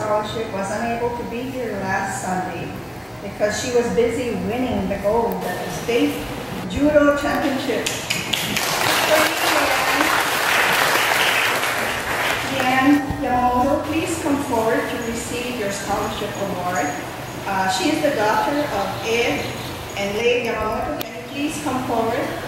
scholarship was unable to be here last Sunday because she was busy winning the gold at the state judo championship. Leanne Yamamoto, please come forward to receive your scholarship award. She is the daughter of Ed and Leigh Yamamoto. Can you please come forward?